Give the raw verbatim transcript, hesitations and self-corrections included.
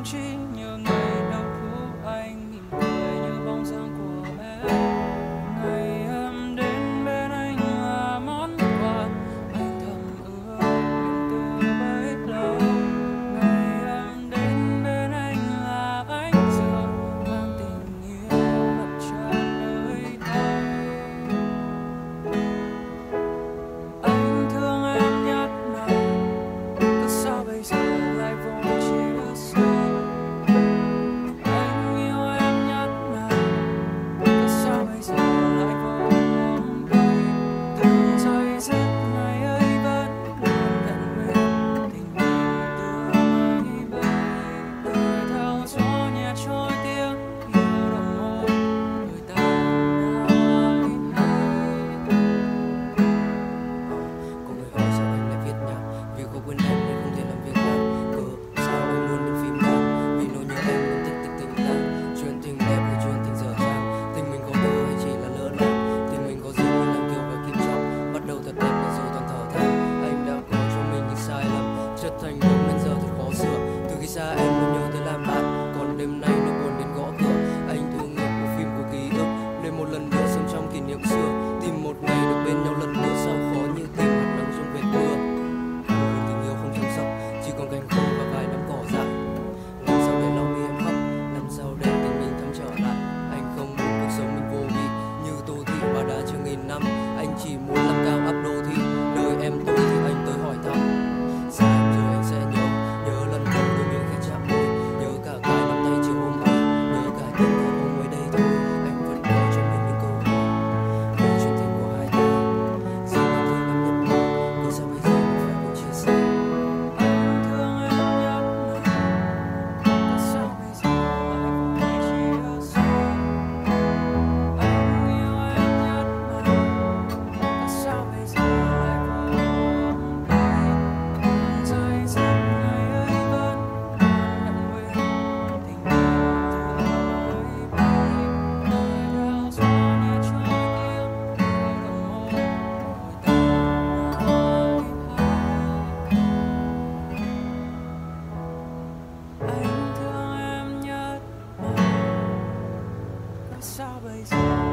tâm trí như ngày đầu thu anh mỉm cười như bóng dáng của em. Ngày em đến bên anh là món quà anh thầm ước nguyện từ bấy lâu. Ngày em đến bên anh là ánh dương mang tình yêu ngập tràn nơi đây. Anh thương em nhất mà tại sao bây giờ lại vô chia xa. Anh yêu em nhất mà tại sao bây giờ lại vô buông tay. Từng giây giấc ngày ấy vẫn luôn vẹn nguyên tình mình đưa mây bay. Đời theo gió nhẹ trôi tiếng yêu đồng môi người ta ngại hay. Có người hỏi sao anh lại viết nhạc, vì có quên em nên không thể làm việc khác. Cớ sao anh luôn đến phim đàn, vì nỗi nhớ em vẫn tích tích tình tang. Chuyện tình đẹp hay chuyện tình dở dang, tình mình có bờ hay chỉ là lỡ làng. Tình mình có duyên mình làm kiểu phải kim trọng, bắt đầu thật đẹp nên rồi toàn thở than. Anh đã có cho mình những sai lầm, chất thành công nên giờ thật khó sửa. Từ khi xa em luôn nhớ tới làm bạn, còn đêm nay nỗi buồn đến gõ cửa. Anh thu ngược bộ phim của ký ức, để một lần nữa sống trong kỷ niệm xưa. Tìm một ngày được bên nhau lần nữa sao khó như tìm hạt nắng trong vệt mưa. Một tình yêu không chăm sóc, chỉ còn cành khô và vài nắm cỏ dại. Năm sau để lau mi em khóc, năm sau để tình mình thăm trở lại. Anh không muốn cuộc sống mình vô vị như tô thị và đã chưa nghìn năm. Anh chỉ muốn làm cao áp đô thị, đời em tôi thì anh tới hỏi thăm. Xa em rồi anh sẽ nhớ, nhớ lần đầu đôi miệng khẽ chạm môi, nhớ cả cái nắm tay chiều hôm ấy, nhớ cả những ngày hôm mới đây thôi. Anh vẫn có cho mình những câu hỏi về chuyện tình của hai ta. Xin anh thương em nhất mà, vì sao bây giờ mình phải cùng chia sẻ. Anh thương em nhất mà tại sao bây giờ lại vô chia xa. Anh yêu em nhất mà tại sao bây giờ lại vô buông tay. Từng giây giấc ngày ấy vẫn luôn vẹn nguyên tình yêu từ mây bay. Đời theo gió nhẹ trôi tiếng yêu đồng môi người ta ngại hay. Anh thương em nhất mà tại sao bây giờ